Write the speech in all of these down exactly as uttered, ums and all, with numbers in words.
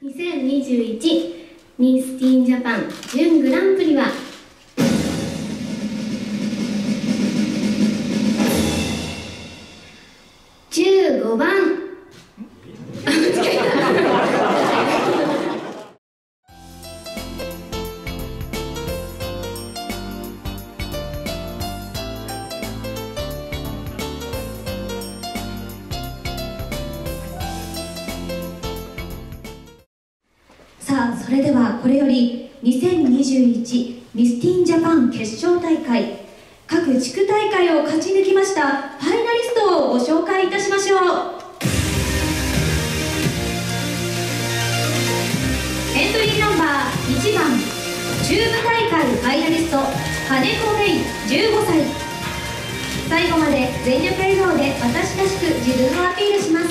にせんにじゅういちミスティーンジャパン準グランプリはじゅうごばんさあ、それではこれよりにせんにじゅういちミスティーンジャパン決勝大会各地区大会を勝ち抜きましたファイナリストをご紹介いたしましょう。エントリーナンバーいちばん中部大会ファイナリスト金子芽衣じゅうごさい。最後まで全力笑顔で私らしく自分をアピールします。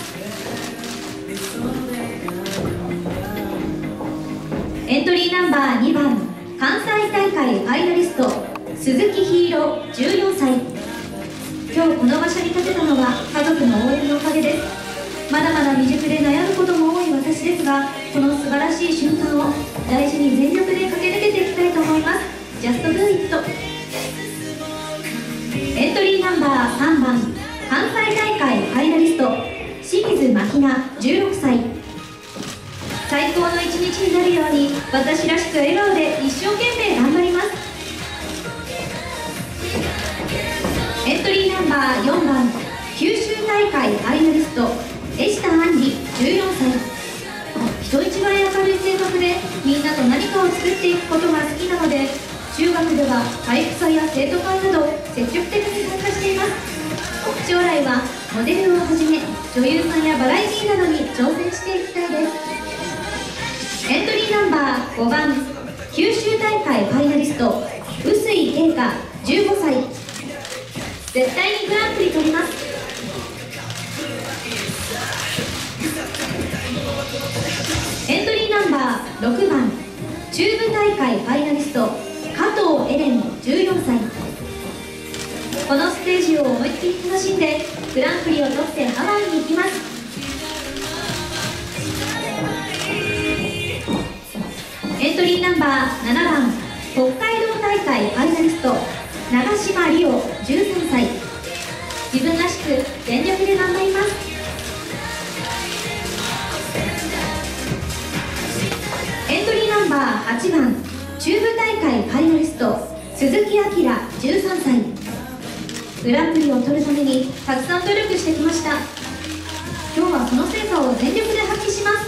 エントリーナンバーにばん関西大会ファイナリスト鈴木ひいろじゅうよんさい。今日この場所に立てたのは家族の応援のおかげです。まだまだ未熟で悩むことも多い私ですが、この素晴らしい瞬間を大事に全力で駆け抜けていきたいと思います。ジャストドゥイット。エントリーナンバーさんばん関西大会ファイナリスト清水真ひなじゅうろくさい。最高の一日になるように私らしく笑顔で一生懸命頑張ります。エントリーナンバーよんばん九州大会ファイナリスト江下杏里じゅうよんさい。人一倍明るい性格でみんなと何かを作っていくことが好きなので、中学では体育祭や生徒会など積極的に参加しています。将来はモデルをはじめ女優さんやバラエティーなどに挑戦していきたいです。エントリーナンバーごばん九州大会ファイナリスト臼井慶香じゅうごさい。絶対にグランプリ取ります。エントリーナンバーろくばん中部大会ファイナリスト加藤エレンじゅうよんさい。このステージを思いっきり楽しんでグランプリを取ってハワイに行きます。エントリーナンバーななばん北海道大会ファイナリスト長島理央じゅうさんさい。自分らしく全力で頑張ります。エントリーナンバーはちばん中部大会ファイナリスト鈴木明じゅうさんさい。グランプリを取るためにたくさん努力してきました。今日はその成果を全力で発揮します。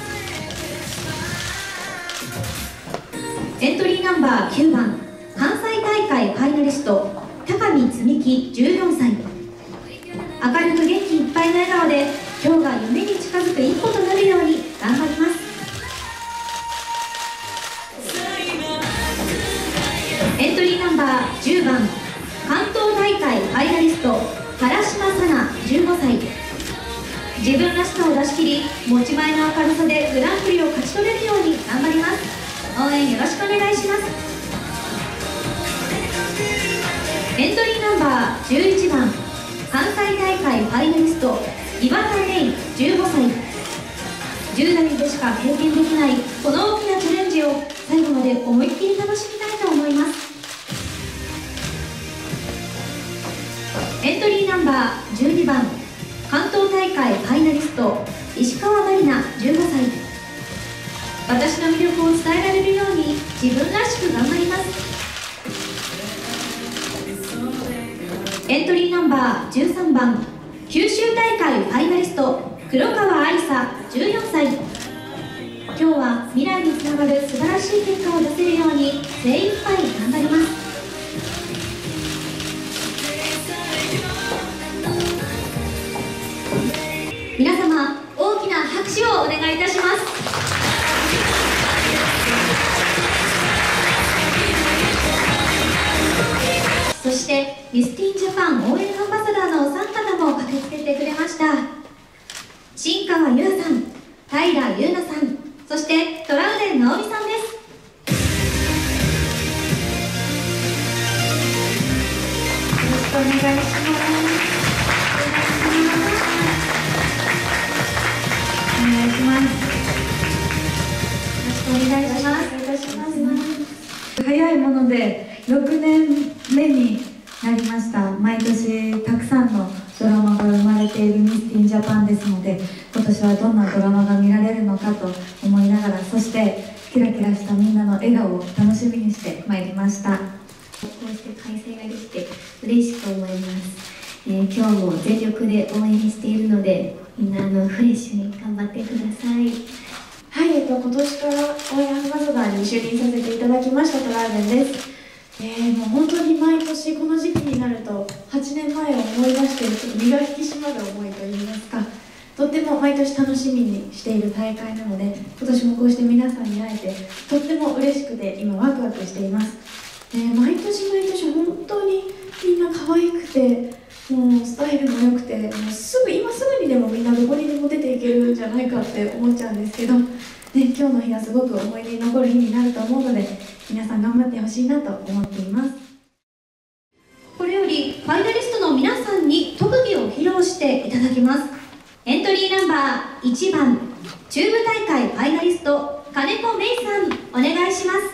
エントリーナンバーきゅうばん関西大会ファイナリスト高見つみきじゅうよんさい。明るく元気いっぱいの笑顔で今日が夢に近づく一歩となるように頑張ります。エントリーナンバーじゅうばん関東大会ファイナリスト原島紗奈じゅうごさい。自分らしさを出し切り持ち前の明るさでグランプリを勝ち取れるように頑張ります。応援よろしくお願いします。エントリーナンバーじゅういちばん関西大会ファイナリスト岩田芽衣じゅうごさい。じゅう代でしか経験できないこの大きなチャレンジを最後まで思いっきり楽しみたいと思います。エントリーナンバーじゅうにばん関東大会ファイナリスト石川まりなじゅうごさい。私の魅力を伝えられるように自分らしく頑張ります。エントリーナンバーじゅうさんばん九州大会ファイナリスト黒川愛沙じゅうよんさい。今日は未来につながる素晴らしい結果を出せるように精一杯頑張ります。皆様大きな拍手をお願いいたします。そしてミスティーンジャパン応援アンバサダーのお三方も駆けつけてくれました。新川優愛さん、平優奈さん、そしてトラウデン直美さんです。よろしくお願いします。お願いします。 くお願いします。 お願いいたします。早いものでろくねんめになりました。毎年たくさんのドラマが生まれているミスティンジャパンですので、今年はどんなドラマが見られるのかと思いながら、そしてキラキラしたみんなの笑顔を楽しみにしてまいりました。 こうして開催ができて嬉しく思います。えー、今日も全力で応援しているので、みんなあのフレッシュに頑張ってください。 はい、えっと、今年から応援アンバサダーに就任させていただきましたトラウデンです。えー、もう本当に毎年この時期になるとはちねんまえを思い出してちょっと身が引き締まる思いといいますか、とっても毎年楽しみにしている大会なので、今年もこうして皆さんに会えてとっても嬉しくて今ワクワクしています。えー、毎年毎年本当にみんな可愛くて、もうスタイルも良くて、もうすぐ今すぐにでもみんなどこにでも出ていけるんじゃないかって思っちゃうんですけど、ね、今日の日はすごく思い出に残る日になると思うので、皆さん頑張ってほしいなと思っています。 これよりファイナリストの皆さんに特技を披露していただきます。エントリーナンバーいちばん、中部大会ファイナリスト金子芽衣さん、お願いします。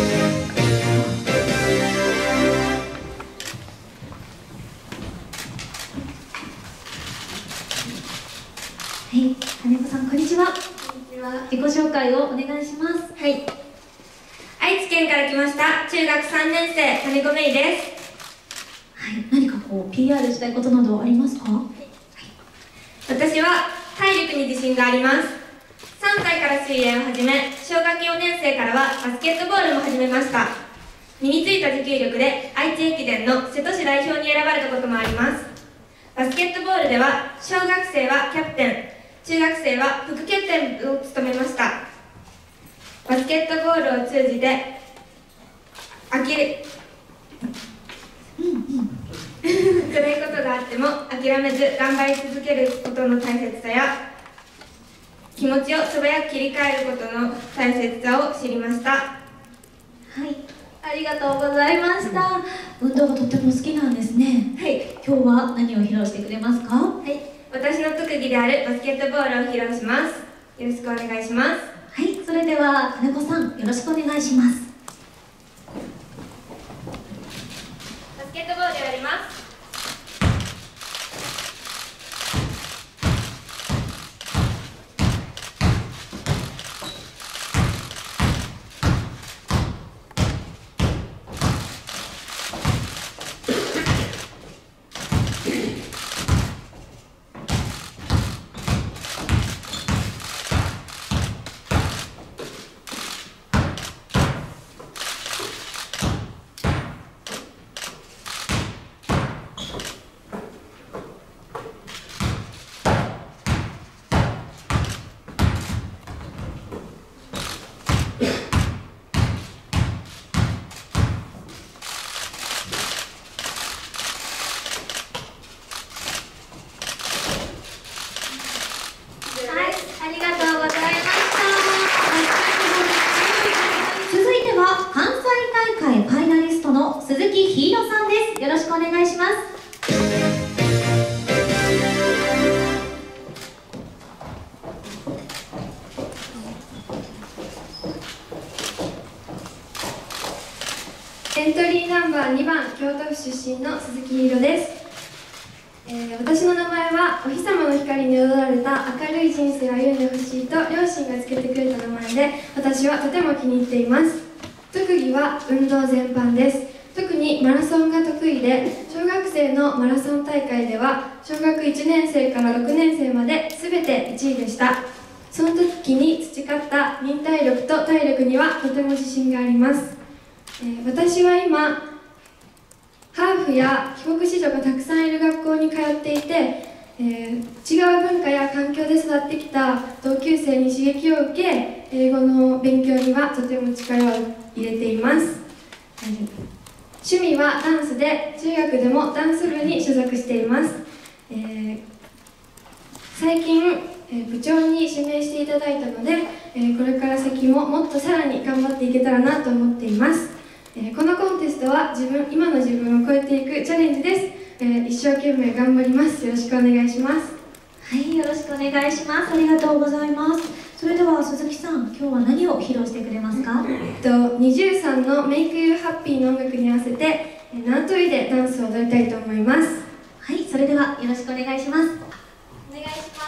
はい、金子さん、こんにちは。 こんにちは。 自己紹介をお願いします。 はい。愛知県から来ました中学さんねん生金子芽衣です。 はい、何かこう ピーアール したいことなどありますか？はい、 私は体力に自信があります。さんさいから水泳を始め、小学よねん生からはバスケットボールも始めました。身についた持久力で愛知駅伝の瀬戸市代表に選ばれたこともあります。バスケットボールでは小学生はキャプテン、中学生は副キャプテンを務めました。バスケットボールを通じて飽きる辛いことがあっても諦めず頑張り続けることの大切さや、気持ちを素早く切り替えることの大切さを知りました。 はい、ありがとうございました。運動がとっても好きなんですね。 はい、 今日は何を披露してくれますか？ はい、私の特技であるバスケットボールを披露します。よろしくお願いします。 はい、それでは金子さん、よろしくお願いします。 バスケットボールをやります。 ありがとうございました。続いては関西大会ファイナリストの鈴木ひいろさんです。よろしくお願いします。 エントリーナンバーにばん、京都府出身の鈴木ひいろです。えー、私の名前はお日様の光に彩られた明るい人生を歩んでほしいと両親がつけてくれた名前で、私はとても気に入っています。特技は運動全般です。特にマラソンが得意で、小学生のマラソン大会では小学いちねん生からろくねん生まで全ていちいでした。その時に培った忍耐力と体力にはとても自信があります。えー、私は今ハーフや帰国子女がたくさんいる学校に通っていて、えー、違う文化や環境で育ってきた同級生に刺激を受け、英語の勉強にはとても力を入れています。趣味はダンスで、中学でもダンス部に所属しています。えー、最近、えー、部長に指名していただいたので、えー、これから先ももっとさらに頑張っていけたらなと思っています。えー、このコンテストは自分今の自分を超えていくチャレンジです。えー、一生懸命頑張ります。よろしくお願いします。 はい、よろしくお願いします。ありがとうございます。 それでは鈴木さん、今日は何を披露してくれますか？ えっと、にじゅうさんの「Make You Happy」の音楽に合わせて縄跳びでダンスを踊りたいと思います。 はい、それではよろしくお願いします。 お願いします。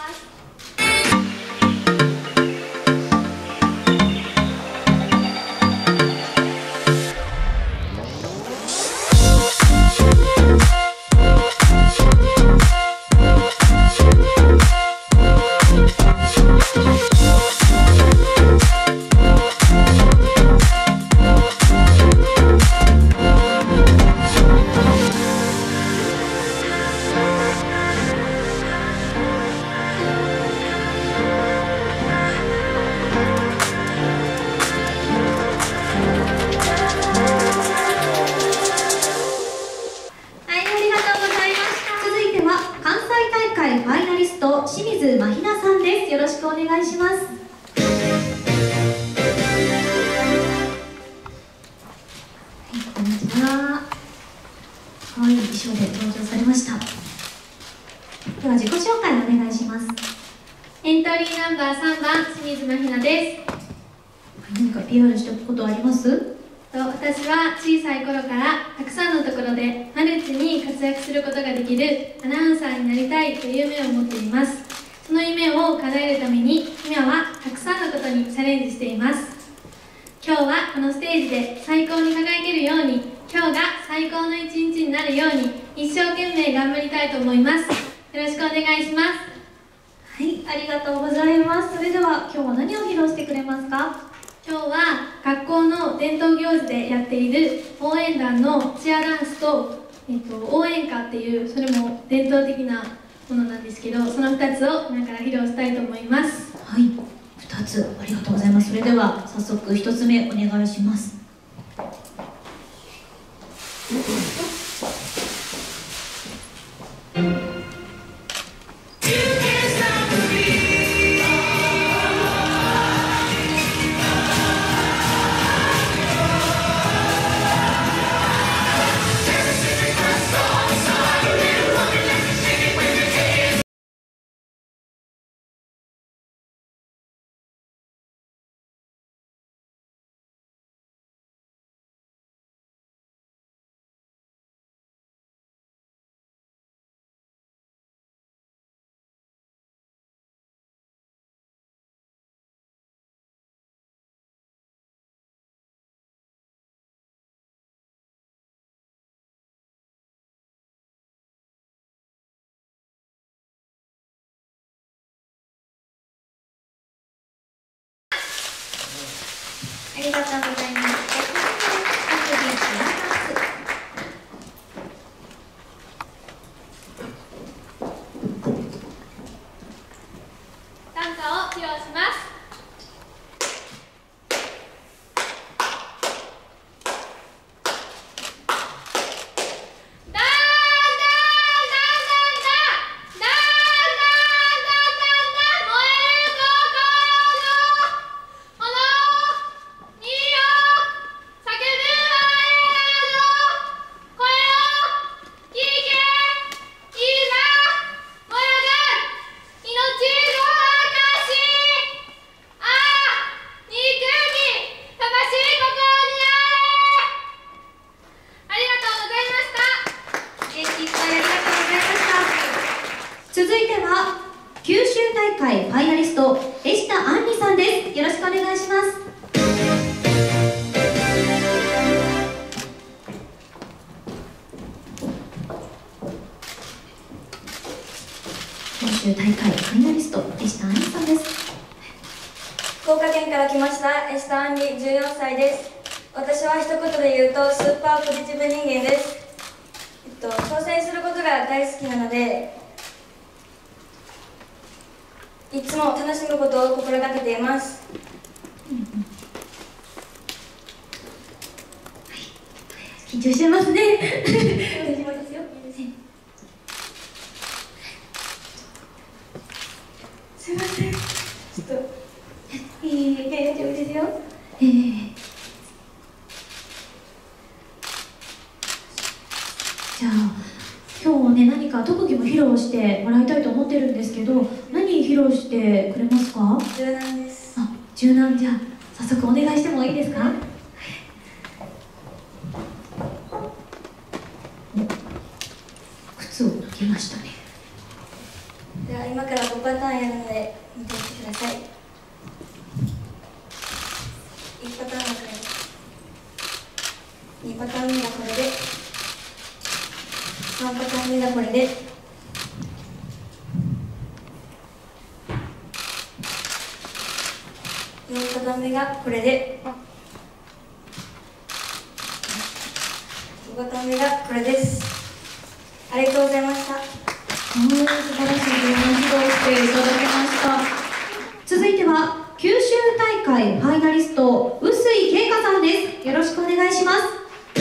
清水真ひなさんです。よろしくお願いします。はい、こんにちは。可愛い衣装で登場されました。では自己紹介お願いします。 エントリーナンバーさんばん清水真ひなです。 何か ピーアール しておくことあります？ と私は小さい頃からたくさんのところでマルチに活躍することができるアナウンサーになりたいという夢を持っています。その夢を叶えるために今はたくさんのことにチャレンジしています。今日はこのステージで最高に輝けるように、今日が最高の一日になるように一生懸命頑張りたいと思います。よろしくお願いします。 はい、ありがとうございます。それでは今日は何を披露してくれますか？ 今日は学校の伝統行事でやっている応援団のチアダンスと、えっと、応援歌っていう、それも伝統的なものなんですけど、そのふたつを今から披露したいと思います。 はい、ふたつありがとうございます。それでは早速ひとつめお願いします。 ありがとうございます。短歌を披露します。 続いては九州大会ファイナリスト江下杏里さんです。よろしくお願いします。九州大会ファイナリスト江下杏里さんです。 福岡県から来ました江下杏里、じゅうよんさいです。私は一言で言うとスーパーポジティブ人間です。えっと、挑戦することが大好きなので、いつも楽しむことを心がけています。 うんうん、はい、緊張してますね。私もですよ。 すいません。ちょっと、 えー、大丈夫ですよ。えー、じゃあ今日はね、何か特技も披露してもらいたいと思ってるんですけど、何披露してくれますか？ 柔軟です。 柔軟、じゃあ早速お願いしてもいいですか？靴を脱ぎましたね。 では今からごパターンやるので見ていてください。いちパターンはこれ、にパターン目がこれで、さんパターン目がこれで、よんパターン目がこれで、ごパターン目がこれです。ありがとうございました。 素晴らしい技を披露していただきました。続いては九州大会ファイナリスト臼井慶香さんです。よろしくお願いします。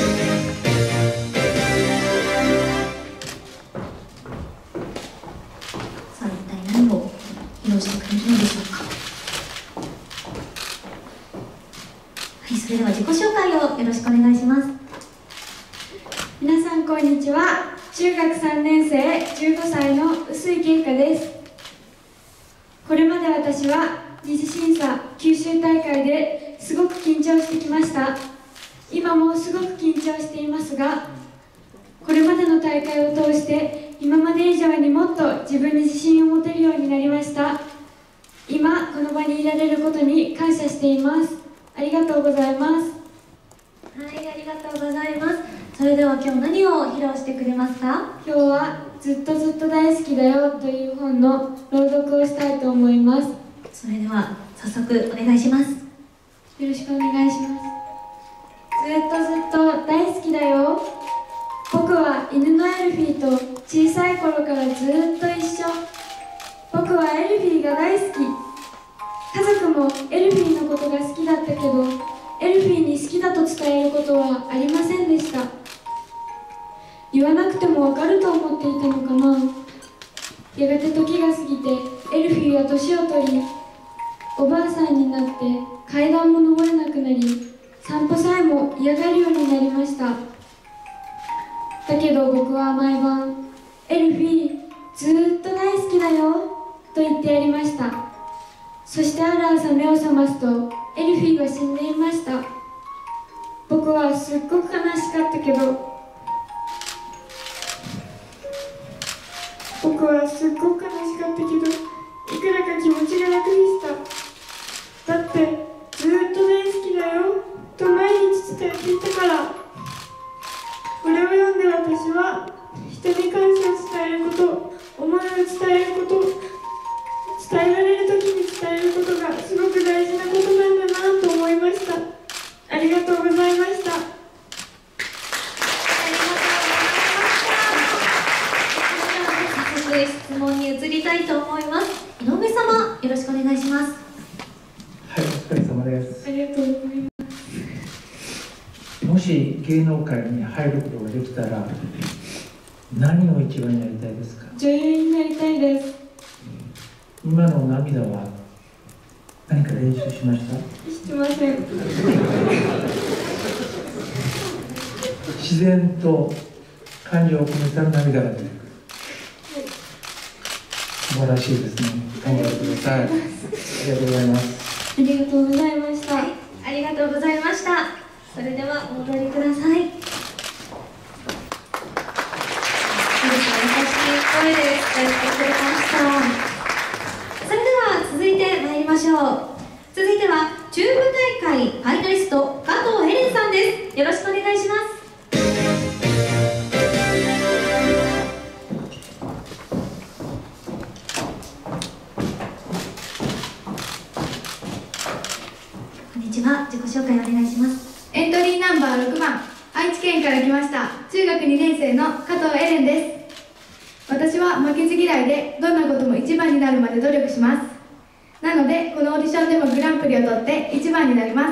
さあ、一体何を披露してくれるのでしょうか。はい、それでは自己紹介をよろしくお願いします。 皆さんこんにちは。中学さんねん生、じゅうごさいの臼井慶香です。これまで私は二次審査九州大会ですごく緊張してきました。今もすごく緊張していますが、これまでの大会を通して今まで以上にもっと自分に自信を持てるようになりました。今この場にいられることに感謝しています。ありがとうございます。 はい、ありがとうございます。それでは今日何を披露してくれますか？ 今日はずっとずっと大好きだよという本の朗読をしたいと思います。 それでは早速お願いします。 よろしくお願いします。ずっとずっと大好きだよ。僕は犬のエルフィーと小さい頃からずっと一緒。僕はエルフィーが大好き。家族もエルフィーのことが好きだったけど、エルフィーに好きだと伝えることはありませんでした。言わなくてもわかると思っていたのかな。やがて時が過ぎてエルフィーは年を取り、おばあさんになって階段も登れなくなり、散歩さえも嫌がるようになりました。だけど僕は毎晩「エルフィーずーっと大好きだよ」と言ってやりました。そしてある朝目を覚ますとエルフィーは死んでいました。僕はすっごく悲しかったけど僕はすっごく悲しかったけどいくらか気持ちが楽でした。だってずーっと大好きだよと毎日伝えていたから。これを読んで私は人に感謝を伝えること、思いを伝えること、伝えられる時に伝えることがすごく大事なことなんだなと思いました。ありがとうございました。 早速質問に移りたいと思います。井上様、よろしくお願いします。 はい、お疲れ様です。 ありがとうございます。 もし芸能界に入ることができたら何を一番やりたいですか？ 女優になりたいです。 今の涙は何か練習しました？ してません。 自然と感情を込めた涙が出てくる。素晴らしいですね。頑張ってください。ありがとうございます。 ありがとうございました。 はい、ありがとうございました。それではお戻りください。優しい声で伝えてくれました。それでは続いて参りましょう。続いては中部大会ファイナリスト加藤エレンさんです。よろしくお願いします。こんにちは、自己紹介お願いします。 エントリーナンバーろくばん、愛知県から来ました中学にねん生の加藤エレンです。私は負けず嫌いでどんなこともいちばんになるまで努力します。なのでこのオーディションでもグランプリを取っていちばんになります。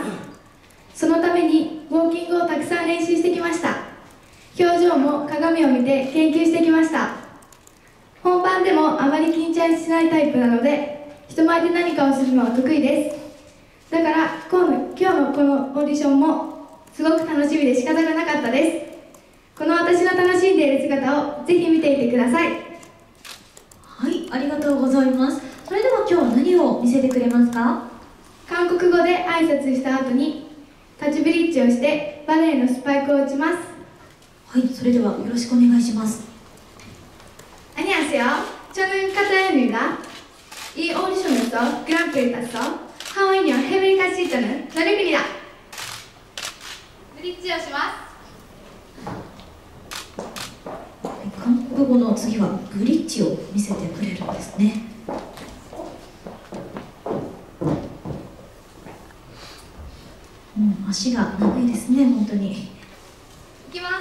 そのためにウォーキングをたくさん練習してきました。表情も鏡を見て研究してきました。本番でもあまり緊張しないタイプなので人前で何かをするのは得意です。だから今の今日のこのオーディションもすごく楽しみで仕方がなかったです。この私の楽しんでいる姿をぜひ見ていてください。 はい、ありがとうございます。それでは今日は何を見せてくれますか？ カウ韓国語で挨拶した後にタッチブリッジをしてバレエのスパイクを打ちます。 はい、それではよろしくお願いします。 안녕하세요. 저는 카타엔입니다. 이 오디션에서 그랑프리 타서 하와이와 해외를 갈 수 있다는 노력입니다. 브릿지をします。 韓国語の次はブリッジを見せてくれるんですね。うん、足が長いですね、本当に。 いきます。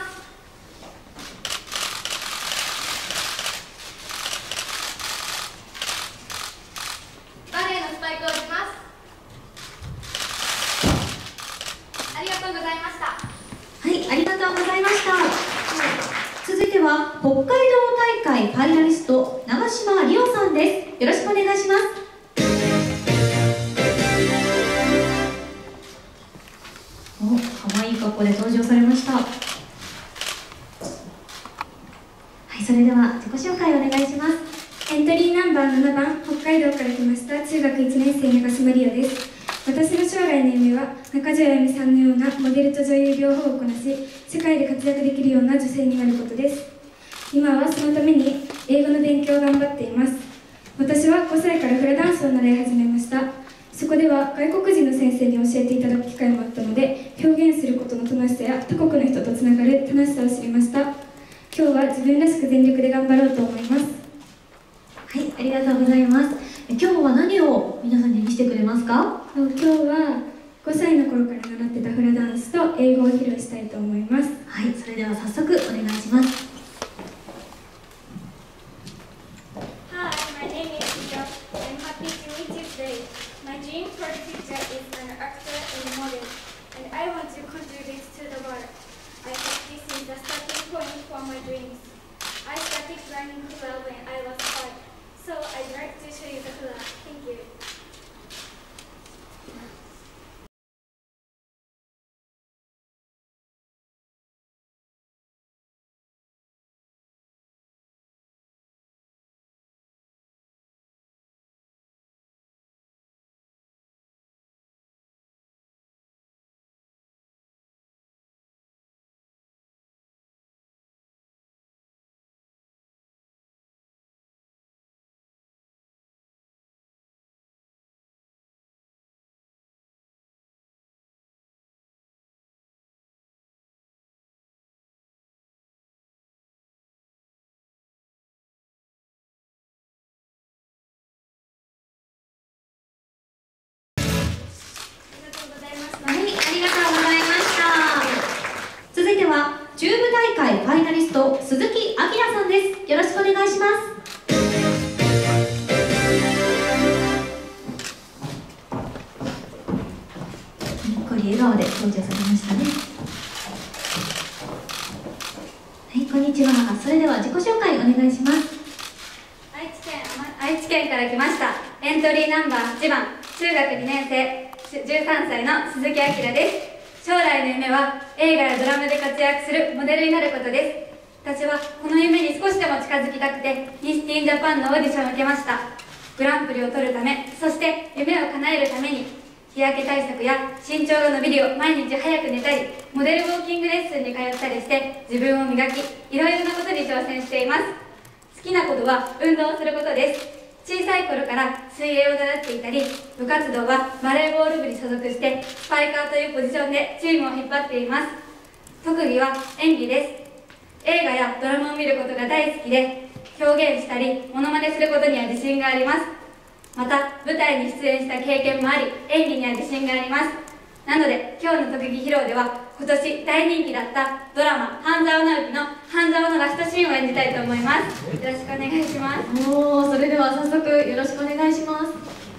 バレエのスパイクを打ちます。ありがとうございました。 はい、ありがとうございました。続いては北海道大会ファイナリスト長島理央さんです。よろしくお願いします。お、可愛い格好で登場されました。はい、それでは自己紹介をお願いします。 エントリーナンバーななばん、北海道から来ました中学いちねん生長島理央です。私の将来の夢は中条あやみさんのようなモデルと女優両方をこなし、世界で活躍できるような女性になることです。今はそのために英語の勉強を頑張っています。私はごさいからフラダンスを習い始めました。そこでは外国人の先生に教えていただく機会もあったので、表現することの楽しさや他国の人とつながる楽しさを知りました。今日は自分らしく全力で頑張ろうと思います。 はい、ありがとうございます。今日は何を皆さんに見せてくれますか？ 今日はごさいの頃から習ってたフラダンスと英語を披露したいと思います。 はい、それでは早速お願いします。 Hi, my name is Ika. I'm happy to meet you today. My dream for the future is an actor and model, and I want to contribute to the world. I hope this is the starting point for my dreams. I started learning hula when I was five, so I'd like to show you the hula. Thank you. はい、ありがとうございました。続いては中部大会ファイナリスト鈴木明さんです。よろしくお願いします。にっこり笑顔で登場されましたね。はい、こんにちは。それでは自己紹介お願いします。 愛知県愛知県から来ました。エントリーナンバーはちばん、中学にねん生、じゅうさんさいの鈴木明です。将来の夢は映画やドラマで活躍するモデルになることです。私はこの夢に少しでも近づきたくてミスティーンジャパンのオーディションを受けました。グランプリを取るため、そして夢を叶えるために日焼け対策や身長が伸びるよう毎日早く寝たり、モデルウォーキングレッスンに通ったりして自分を磨き、いろいろなことに挑戦しています。好きなことは運動をすることです。小さい頃から水泳を習っていたり、部活動はバレーボール部に所属してスパイカーというポジションでチームを引っ張っています。特技は演技です。映画やドラマを見ることが大好きで、表現したりモノマネすることには自信があります。また舞台に出演した経験もあり、演技には自信があります。なので今日の特技披露では今年大人気だったドラマ「半沢直樹」の半沢のラストシーンを演じたいと思います。よろしくお願いします。 おー、それでは早速よろしくお願いします。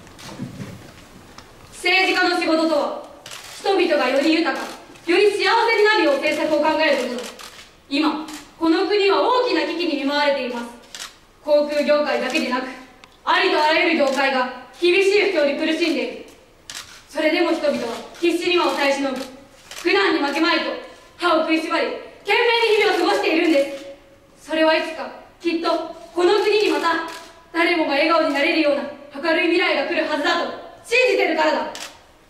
政治家の仕事とは人々がより豊か、より幸せになるよう政策を考えることだ。今この国は大きな危機に見舞われています。航空業界だけでなくありとあらゆる業界が厳しい不況に苦しんでいる。それでも人々は必死にはを耐え忍ぶ。苦難に負けまいと歯を食いしばり懸命に日々を過ごしているんです。それはいつかきっとこの国にまた誰もが笑顔になれるような明るい未来が来るはずだと信じてるからだ。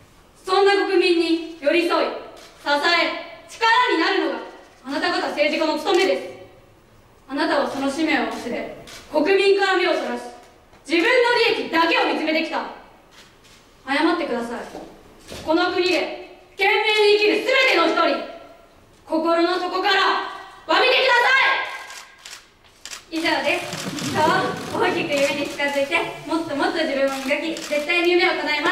そんな国民に寄り添い、支え、力になるのがあなた方政治家の務めです。あなたはその使命を忘れ、国民から目をそらし、自分の利益だけを見つめてきた。謝ってください。この国で懸命に生きる全ての人に心の底から詫びてください。 以上です。今日は大きく夢に近づいて、もっともっと自分を磨き、絶対に夢を叶えます。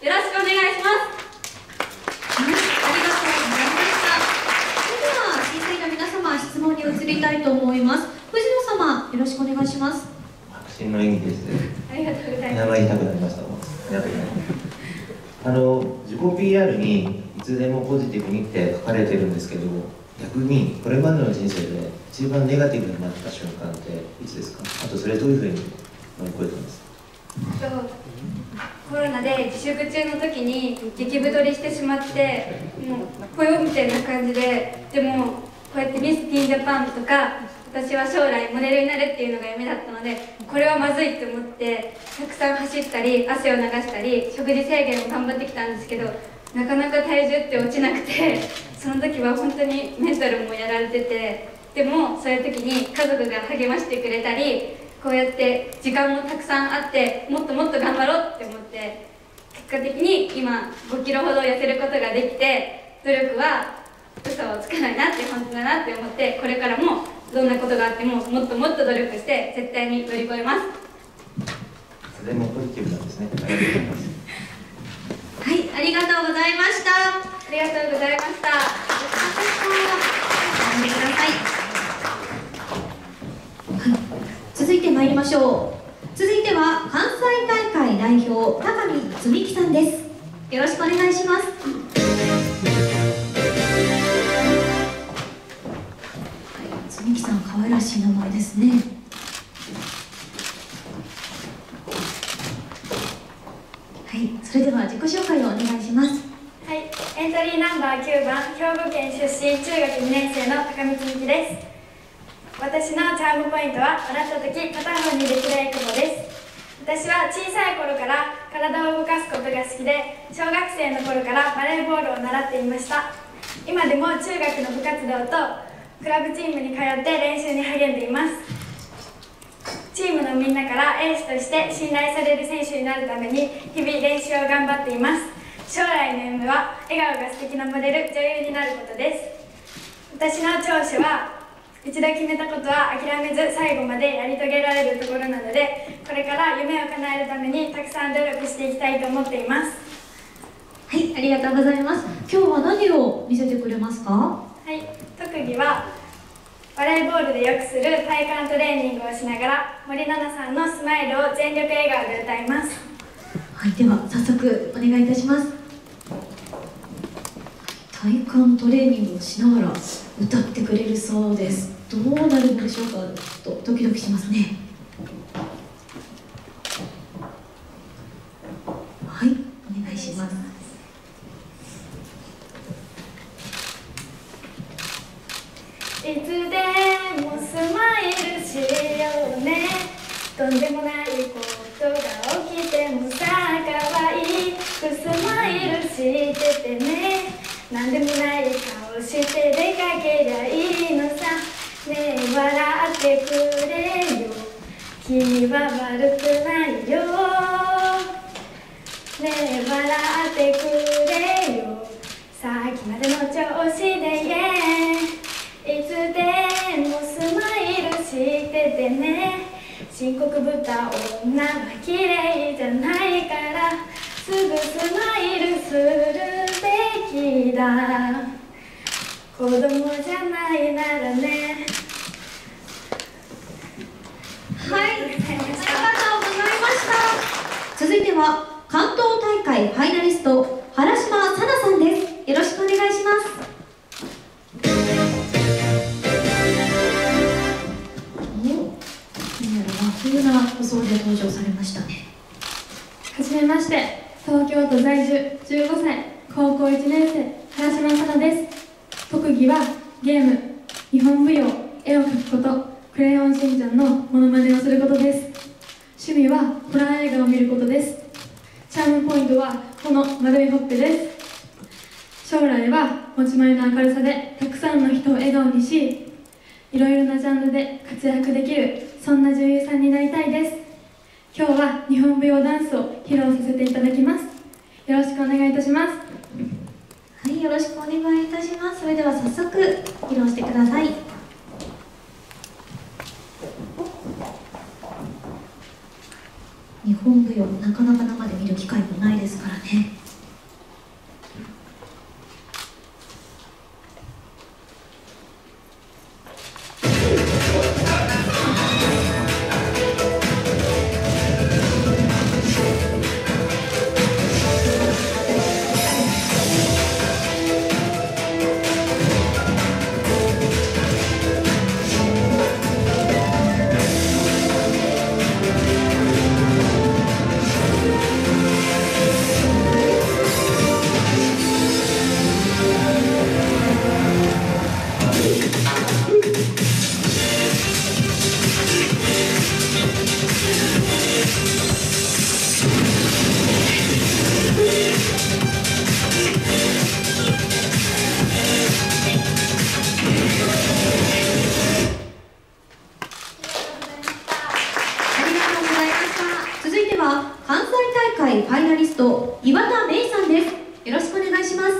よろしくお願いします。 はい、ありがとうございました。それでは審査員の皆様、質問に移りたいと思います。藤野様、よろしくお願いします。 迫真の演技です。 ありがとうございます。 名前言いたくなりました。ありがとうございます。あの自己 ピーアール にいつでもポジティブにって書かれてるんですけど、逆にこれまでの人生で一番ネガティブになった瞬間っていつですか？あとそれどういうふうに乗り越えたんですか？ コロナで自粛中の時に激太りしてしまって、もうぽよみたいな感じで、でもこうやってミスティーンジャパンとか、私は将来モデルになるっていうのが夢だったので、これはまずいって思ってたくさん走ったり汗を流したり食事制限を頑張ってきたんですけど、なかなか体重って落ちなくて、その時は本当にメンタルもやられてて、でもそういう時に家族が励ましてくれたり、こうやって時間もたくさんあって、もっともっと頑張ろうって思って、結果的に今ごキロほど痩せることができて、努力は嘘をつかないなって、本当だなって思って、これからもどんなことがあってももっともっと努力して絶対に乗り越えます。 それもポジティブなんですね。ありがとうございます。 はい、ありがとうございました。 ありがとうございました。 飲んでください。はい、続いて参りましょう。続いては関西大会代表高見積樹さんです。よろしくお願いします。積樹さん、可愛らしい名前ですね。はい、それでは自己紹介をお願いします。 はい、エントリーナンバーきゅうばん、兵庫県出身、中学にねん生の高見積樹です。私のチャームポイントは、笑った時片方にできるエクボです。私は小さい頃から体を動かすことが好きで、小学生の頃からバレーボールを習っていました。今でも中学の部活動とクラブチームに通って練習に励んでいます。チームのみんなからエースとして信頼される選手になるために日々練習を頑張っています。将来の夢は笑顔が素敵なモデル、女優になることです。私の長所は一度決めたことは諦めず最後までやり遂げられるところなので、これから夢を叶えるためにたくさん努力していきたいと思っています。 はい、ありがとうございます。今日は何を見せてくれますか？ はい、特技はバレーボールでよくする体幹トレーニングをしながら森七菜さんのスマイルを全力笑顔で歌います。 はい、では早速お願いいたします。体幹トレーニングをしながら歌ってくれるそうです。どうなるのでしょうか。ちょっとドキドキしますね。はい、お願いします。 いつでもスマイルしようね。とんでもないことが起きてもさ、可愛くスマイルしててね。なんでもない顔して出かけりゃいいのさ。ねえ笑ってくれよ、君は悪くないよ。ねえ笑ってくれよ、さっきまでの調子でイエーイ。いつでもスマイルしててね。深刻ぶった女は綺麗じゃないから、すぐスマイルするべきだ。子供じゃないならね。 はい、ありがとうございました。続いては関東大会ファイナリスト原島紗奈さんです。よろしくお願いします。お、何やら和風な服装で登場されましたね。 はじめまして、東京都在住じゅうごさい、高校いちねん生、原島紗奈です。特技はゲーム、日本舞踊、絵を描くこと、クレヨンしんちゃんのモノマネをすることです。趣味はホラー映画を見ることです。チャームポイントはこの丸いほっぺです。 将来は持ち前の明るさでたくさんの人を笑顔にし、いろいろなジャンルで活躍できる、そんな女優さんになりたいです。今日は日本舞踊ダンスを披露させていただきます。よろしくお願いいたします。 はい、よろしくお願いいたします。それでは早速披露してください。日本舞踊、なかなか生で見る機会もないですからね。関西大会ファイナリスト岩田芽衣さんです。よろしくお願いします。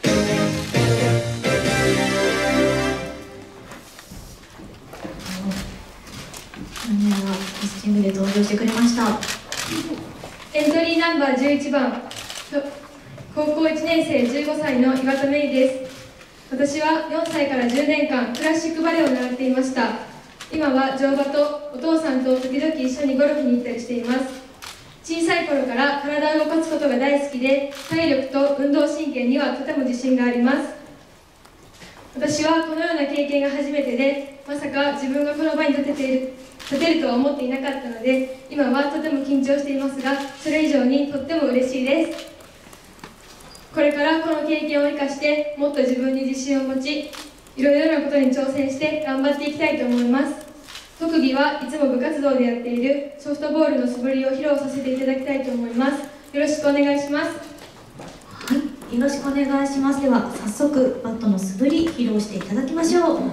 何やらコスチュームで登場してくれました。 エントリーナンバーじゅういちばん、高校いちねん生じゅうごさいの岩田芽衣です。私はよんさいからじゅうねんかんクラシックバレエを習っていました。今は乗馬とお父さんと時々一緒にゴルフに行ったりしています。小さい頃から体を動かすことが大好きで、体力と運動神経にはとても自信があります。私はこのような経験が初めてで、まさか自分がこの場に立てている立てるとは思っていなかったので、今はとても緊張していますが、それ以上にとっても嬉しいです。これからこの経験を生かしてもっと自分に自信を持ち、いろいろなことに挑戦して頑張っていきたいと思います。特技はいつも部活動でやっているソフトボールの素振りを披露させていただきたいと思います。よろしくお願いします。 はい、よろしくお願いします。では早速バットの素振り披露していただきましょう。 いきます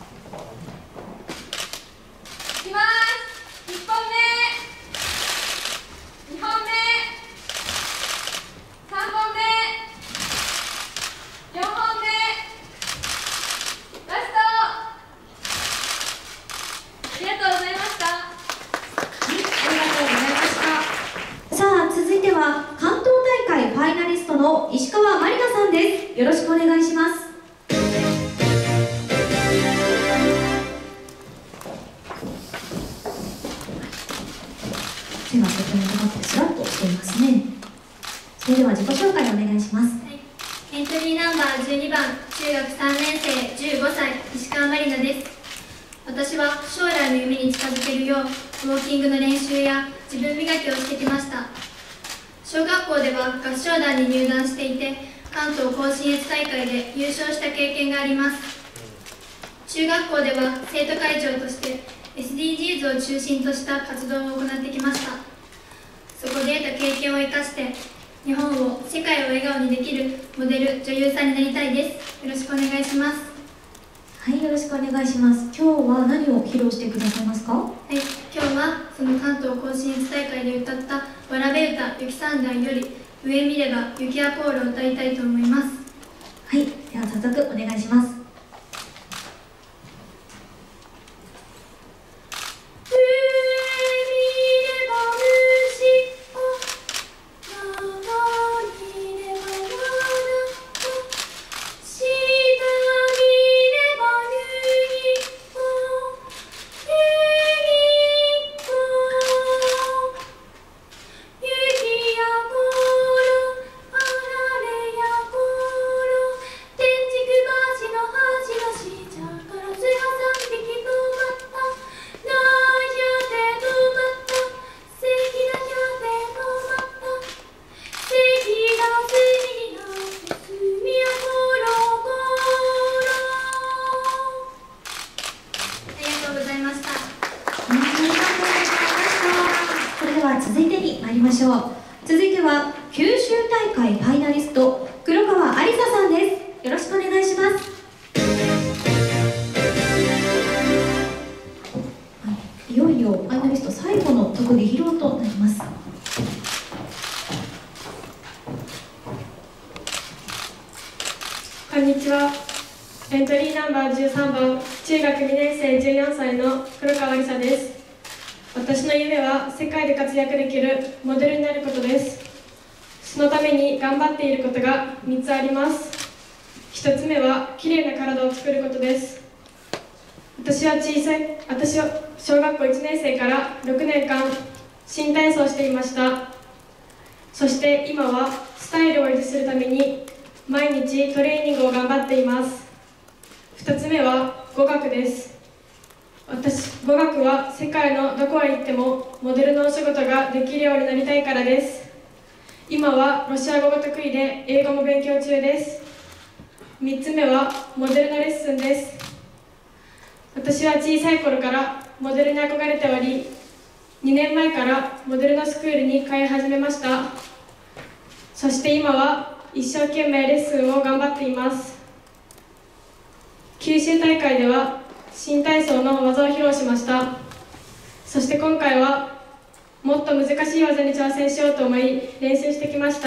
。いっぽんめ、にほんめ、さんぼんめ、よんほんめ、ラスト。ありがとうございました。はい、ありがとうございました。 さあ、続いては関東大会ファイナリストの石川まりなさんです。よろしくお願いします。手がとても高くてスラッとしていますね。それでは自己紹介お願いします。はい、 エントリーナンバーじゅうにばん、中学さんねん生、じゅうごさい、石川まりなです。私は将来の夢に近づけるよう、ウォーキングの練習や自分磨きをしてきました。小学校では合唱団に入団していて、関東甲信越大会で優勝した経験があります。中学校では生徒会長として エスディージーズ を中心とした活動を行ってきました。そこで得た経験を生かして日本を、世界を笑顔にできるモデル女優さんになりたいです。よろしくお願いします。 はい、よろしくお願いします。今日は何を披露してくださいますか？ はい、今日はその関東甲信越大会で歌ったわらべ歌雪三代より上見れば雪アコールを歌いたいと思います。 はい、では早速お願いします。 天竺橋のこんにちは。エントリーナンバーじゅうさんばん、中学にねん生じゅうよんさいの黒川梨沙です。私の夢は世界で活躍できるモデルになることです。そのために頑張っていることがみっつあります。ひとつめはきれいな体を作ることです。私は小さい私は小学校いちねん生からろくねんかん新体操をしていました。そして今はスタイルを維持するために毎日トレーニングを頑張っています。ふたつめは語学です。私、語学は世界のどこへ行ってもモデルのお仕事ができるようになりたいからです。今はロシア語が得意で英語も勉強中です。みっつめはモデルのレッスンです。私は小さい頃からモデルに憧れており、にねんまえからモデルのスクールに通い始めました。そして今は一生懸命レッスンを頑張っています。九州大会では新体操の技を披露しました。そして今回はもっと難しい技に挑戦しようと思い練習してきました。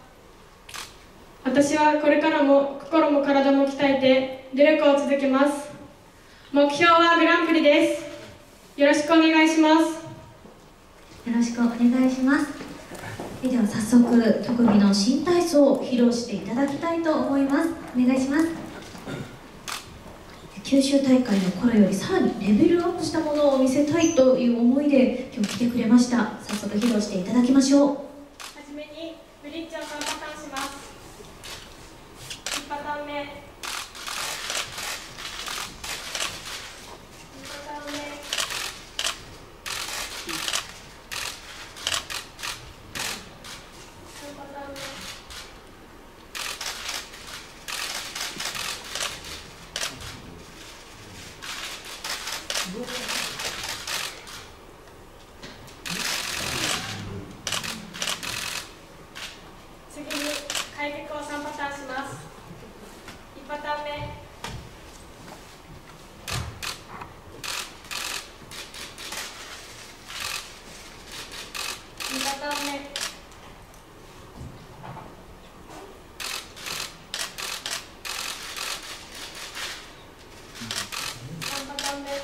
私はこれからも心も体も鍛えて努力を続けます。目標はグランプリです。よろしくお願いします。 よろしくお願いします。では早速特技の新体操を披露していただきたいと思います。お願いします。九州大会の頃よりさらにレベルアップしたものを見せたいという思いで今日来てくれました。早速披露していただきましょう。 はじめにブリッジをさんパターンします。いちパターン目、にパターン目、さんパターン目、次に開脚をさんパターンします。いちパターン目、にパターン目、さんパターン目、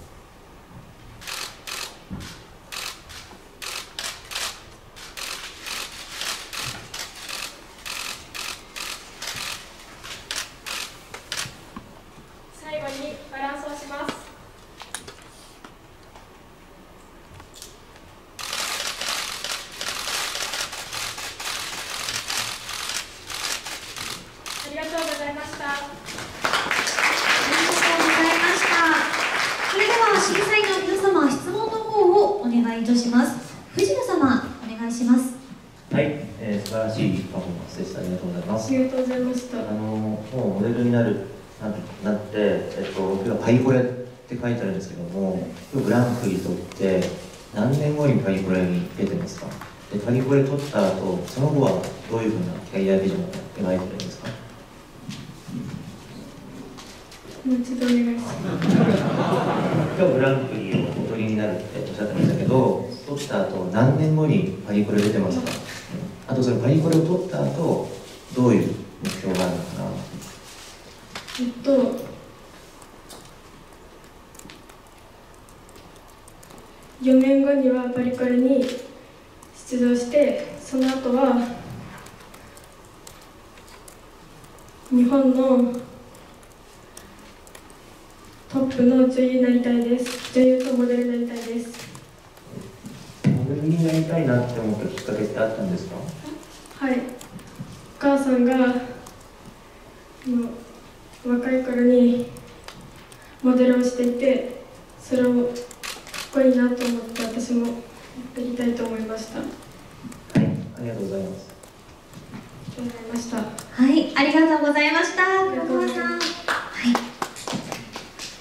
最後にバランスをします。ありがとうございました。 ありがとうございました。それでは審査員の皆様、質問の方をお願いいたします。藤野様、お願いします。 はい、えー、素晴らしいパフォーマンスでした。ありがとうございます。 ありがとうございました。 あのもうモデルになるななって、えっと、僕がパリコレって書いてあるんですけども、今日グランプリ取って何年後にパリコレに出てますか？でパリコレ取った後、その後はどういうふうなキャリアビジョンを描いてるんですか？ もう一度お願いします。 今日グランプリをお取りになるっておっしゃってましたけど、取った後何年後にパリコレ出てますか？あとそれパリコレを取った後どういう目標があるのかな？ えっとよねんごにはパリコレに出場して、その後は日本のトップの女優になりたいです。女優とモデルになりたいです。 モデルになりたいなって思ったきっかけってあったんですか？ はい、お母さんがもう若い頃にモデルをしていて、それをかっこいいなと思って私もやりたいと思いました。はい、 ありがとうございます。 ありがとうございました。 はい、ありがとうございました。黒川さん。はい。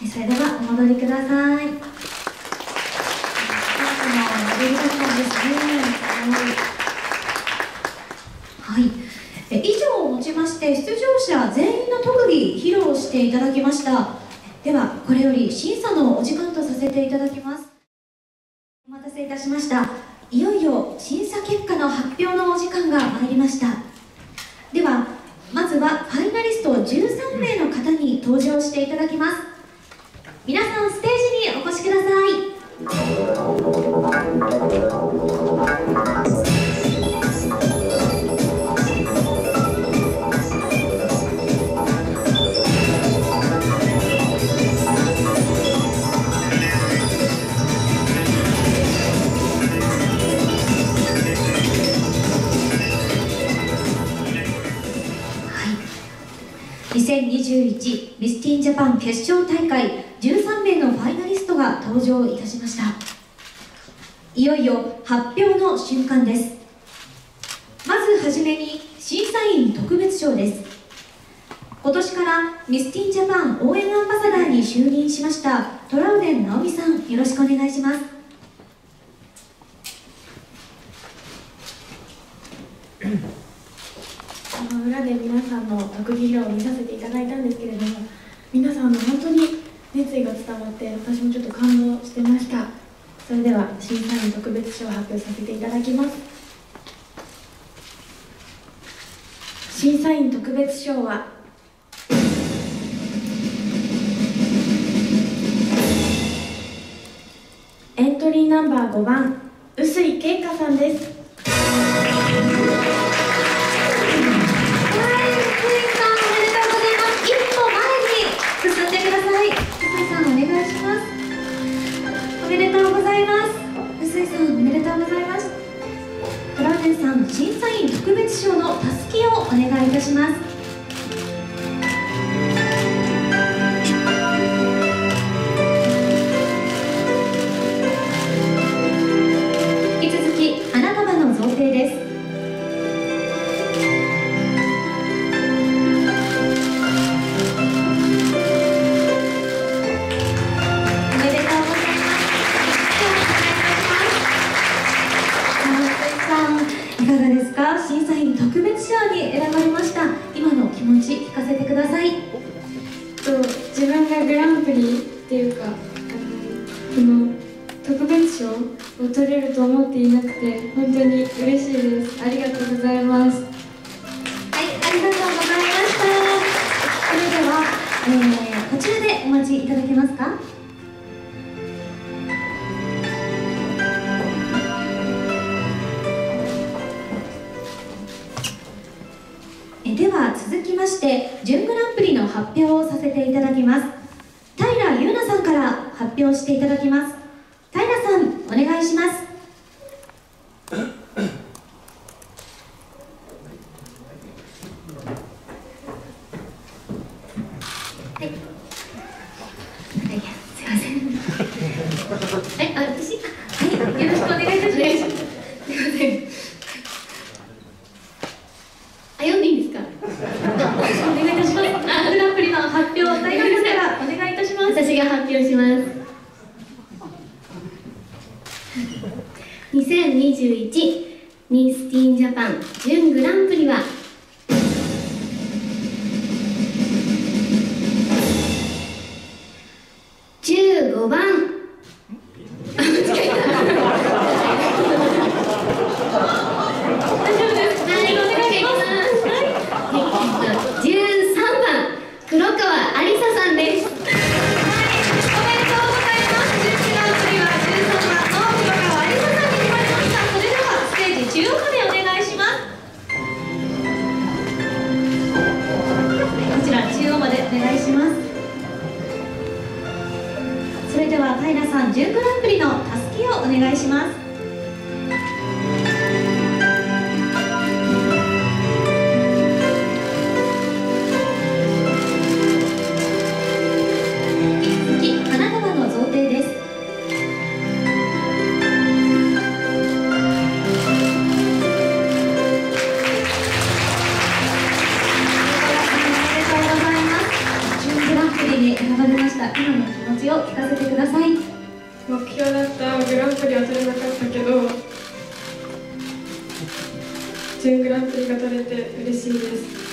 それではお戻りください。皆様、モデルだったんですね。はい。え以上をもちまして出場者全員の特技披露していただきました。ではこれより審査のお時間とさせていただきます。お待たせいたしました。いよいよ審査結果の発表のお時間が参りました。ではまずはファイナリストじゅう登場していただきます。皆さんステージにお越しください。にせんにじゅういちミスティンジャパン決勝大会じゅうさんめいのファイナリストが登場いたしました。いよいよ発表の瞬間です。まずはじめに審査員特別賞です。今年からミスティンジャパン応援アンバサダーに就任しましたトラウデン直美さん、よろしくお願いします。 あの裏で皆さんの特技披露を見させていただいたんですけれども、皆さんの本当に熱意が伝わって私もちょっと感動してました。それでは審査員特別賞を発表させていただきます。審査員特別賞はエントリーナンバーごばん臼井健香さんです。 おめでとうございます。臼井さん、おめでとうございます。トラウデンさん、審査員特別賞のたすきをお願いいたします。引き続き花束の贈呈です。審査員特別賞に選ばれました。今の気持ち聞かせてください。 と自分がグランプリっていうか、あのこの特別賞を取れると思っていなくて本当に嬉しいです。ありがとうございます。 はい、ありがとうございました。それでは、えー、こちらでお待ちいただけますか。では続きまして準グランプリの発表をさせていただきます。平優奈さんから発表していただきます。平さん、お願いします。はい、はい、すいません。はい、あ、私、はい、よろしくお願いいたします。すいません。あ、読んでいいんですか。お願いいたします。あ、グランプリの発表、平さんからお願いいたします。 私が発表します。にせんにじゅういちミスティンジャパン準グランプリはじゅうごばん。あ、間違えた。大丈夫です。はい、お願いします。はい、じゅうさんばん黒川ありささんです。はい、おめでとうございます。準グランプリはじゅうさんばんの黒川ありささんに決まりました。それではステージ中央までお願いします。こちら中央までお願いします。それでは平さん、準グランプリのたすきをお願いします。今の気持ちを聞かせてください。 目標だったグランプリは取れなかったけど準グランプリが取れて嬉しいです。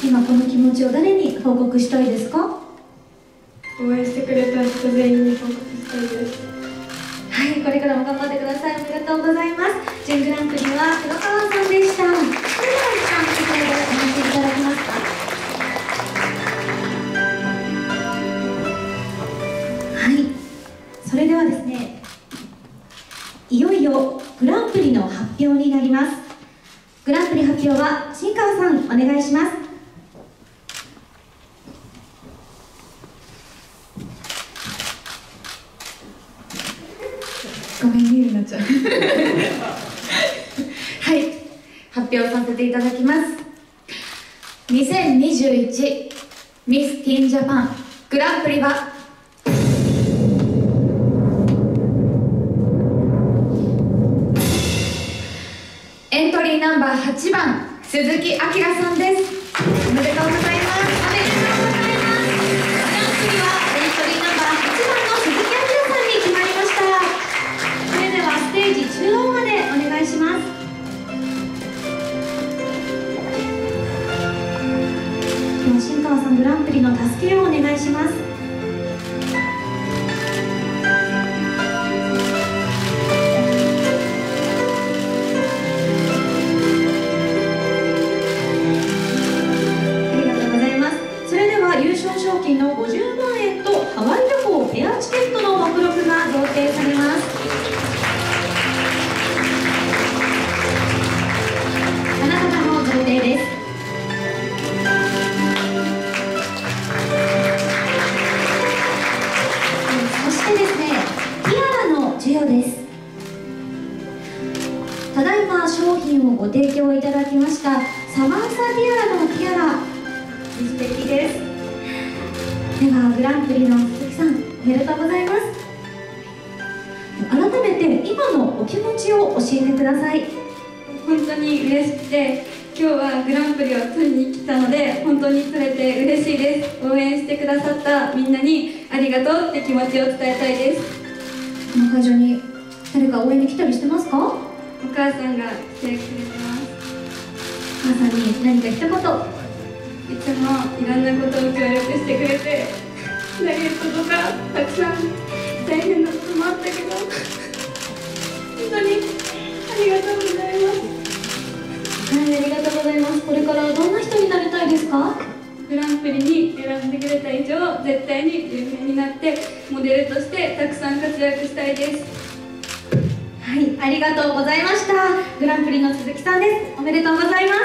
今この気持ちを誰に報告したいですか。 応援してくれた人全員に報告したいです。 はい、これからも頑張ってください。おめでとうございます。準グランプリは黒川さんでした。それでは一旦こちらでお待ちいただけますか。 ごめん、ニールになっちゃうはい、発表させていただきます。にせんにじゅういちミスティーンジャパングランプリはエントリーナンバーはちばん鈴木明さんです。おめでとうございます。おめでとうございます。グランプリはエントリーナンバーはちばんの鈴木明さんに決まりました。それではステージ中央までお願いします。では新川さん、グランプリの助けをお願いします。優勝賞金のごじゅうまんえんとハワイ旅行ペアチケットの目録が贈呈されます。あなたの贈呈です。そしてですね、ティアラの授与です。ただいま商品をご提供いただきましたサマンサ・ティアラのティアラ、素敵です。ではグランプリの鈴木さん、おめでとうございます。改めて今のお気持ちを教えてください。 本当に嬉しくて、今日はグランプリを取りに来たので本当に取れて嬉しいです。応援してくださったみんなにありがとうって気持ちを伝えたいです。 この会場に誰か応援に来たりしてますか？お母さんが来てくれてます。 お母さんに何か一言。 いつもいろんなことを協力してくれて、ダイエットとかたくさん大変なこともあったけど本当にありがとうございます。 はい、ありがとうございます。これからどんな人になりたいですか？ グランプリに選んでくれた以上、絶対に有名になってモデルとしてたくさん活躍したいです。 はい、ありがとうございました。グランプリの鈴木さんです。おめでとうございます。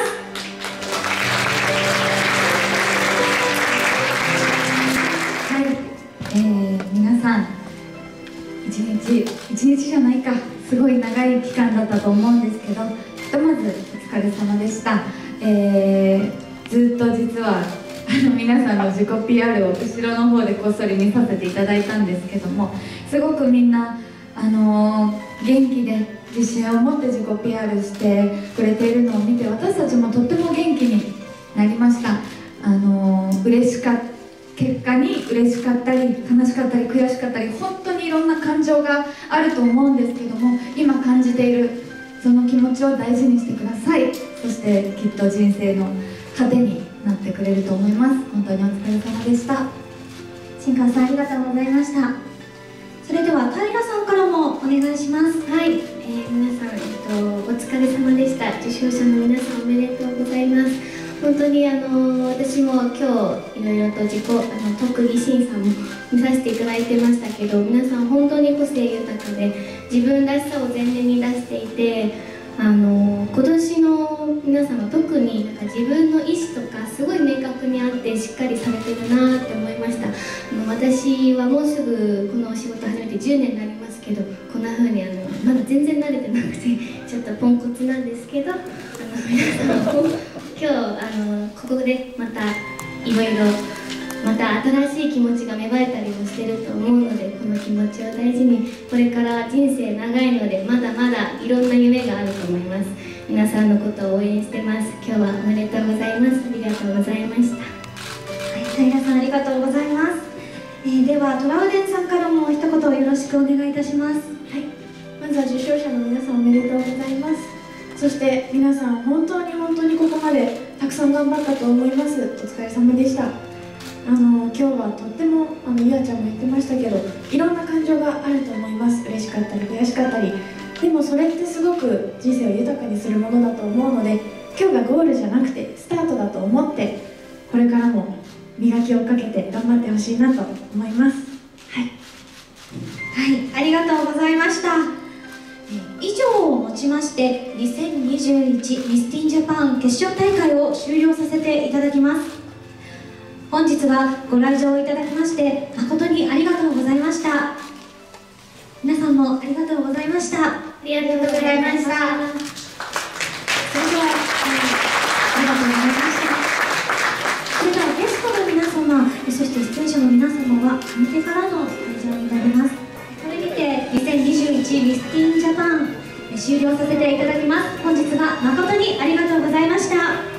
はい、えー、皆さん一日一日じゃないか、すごい長い期間だったと思うんですけど、ひとまずお疲れ様でした。えー、ずっと実はあの皆さんの自己 ピーアール を後ろの方でこっそり見させていただいたんですけども、すごくみんなあのー、元気で自信を持って自己 ピーアール してくれているのを見て、私たちもとっても元気になりました。あのー、嬉しかった結果に嬉しかったり悲しかったり悔しかったり、本当にいろんな感情があると思うんですけども、今感じているその気持ちを大事にしてください。そしてきっと人生の糧になってくれると思います。本当にお疲れ様でした。新川さん、ありがとうございました。それでは平さんからもお願いします。 はい、えー、皆さん、えっと、お疲れ様でした。受賞者の皆さん、おめでとうございます。本当にあの私も今日いろいろと自己あの特技審査も見させていただいてましたけど、皆さん本当に個性豊かで自分らしさを前面に出していて、あの今年の皆様特になんか自分の意思とかすごい明確にあってしっかりされてるなって思いました。あの私はもうすぐこのお仕事始めてじゅうねんになりますけど、こんな風にあのまだ全然慣れてなくてちょっとポンコツなんですけど、あの皆さんも今日あのここでまたいろいろまた新しい気持ちが芽生えたりもしてると思うので、この気持ちを大事に、これから人生長いのでまだまだいろんな夢があると思います。皆さんのことを応援してます。今日はおめでとうございます。ありがとうございました。 はい、平さん、ありがとうございます。えー、ではトラウデンさんからも一言よろしくお願いいたします。 はい、まずは受賞者の皆さん、おめでとうございます。そして皆さん、本当に本当にここまでたくさん頑張ったと思います。お疲れ様でした。あの今日はとってもあのゆあちゃんも言ってましたけど、いろんな感情があると思います。嬉しかったり悔しかったり、でもそれってすごく人生を豊かにするものだと思うので、今日がゴールじゃなくてスタートだと思って、これからも磨きをかけて頑張ってほしいなと思います。はい、 はい、ありがとうございました。以上をもちましてにせんにじゅういちミスティンジャパン決勝大会を終了させていただきます。本日はご来場いただきまして誠にありがとうございました。皆様さんもありがとうございました。 ありがとうございました。 それでは、えー、ありがとうございました。それではゲストの皆様、そして出演者の皆様は上手からの会場になります。これにてにせんにじゅういちミスティンジャパン終了させていただきます。本日は誠にありがとうございました。